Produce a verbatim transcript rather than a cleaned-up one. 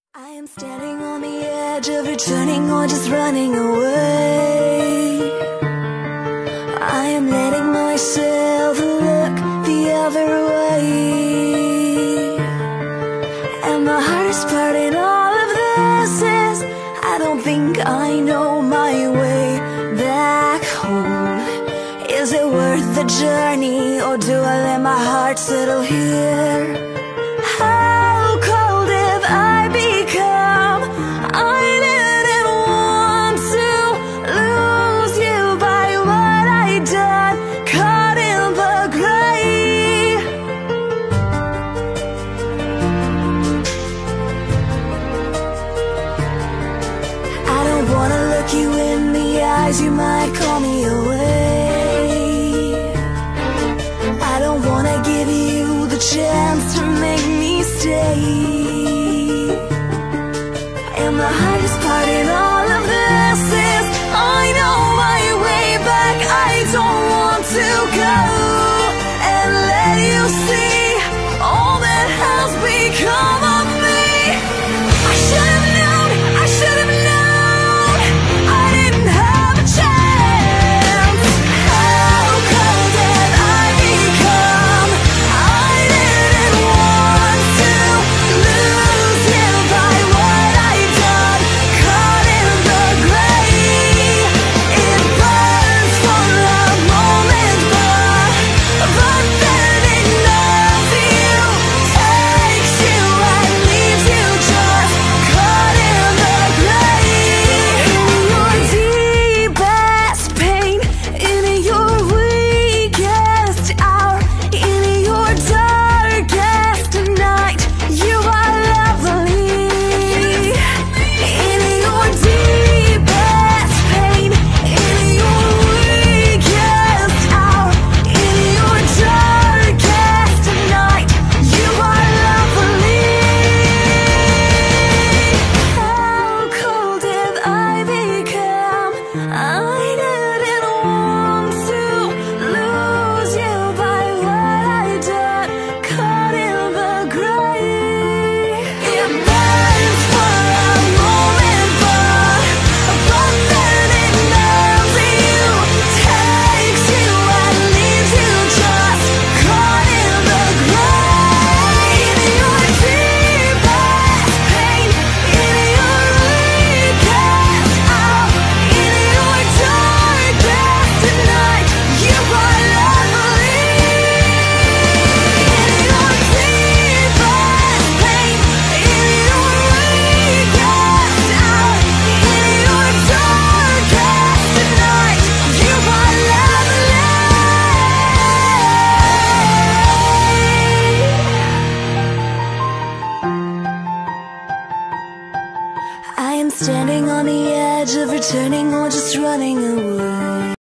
I am standing on the edge of returning or just running away. I am letting myself look the other way. And the hardest part in all of this is I don't think I know my way back home. Is it worth the journey, or do I let my heart settle here? How cold have I become? I didn't want to lose you by what I done, caught in the gray. I don't wanna look you in the eyes, you might call me away. I don't wanna give you the chance to make me stay. And the hardest part in all of this is I know my way back. I don't want to go and let you see all that has become of me. I should have known, I should have known, I didn't have a chance. How cold have I become? I didn't want to lose you by what I done, caught in the gray. It burns for a moment, but but then it numbs you, takes you and leaves you just caught in the gray. In your deepest pain, in your weakest hour, in your darkest night, you are lovely. In your deepest pain, in your weakest hour, in your darkest night, you are lovely. How cold have I become? I didn't want to lose you by what I done, caught in the gray. It burns for a moment, but but then it numbs you, takes you and leaves you just caught in the gray. In your deepest pain, in your weakest hour, in your darkest night, you are lovely. In your deepest pain, in your weakest hour, in your darkest night, you are lovely. I am standing on the edge of returning or just running away.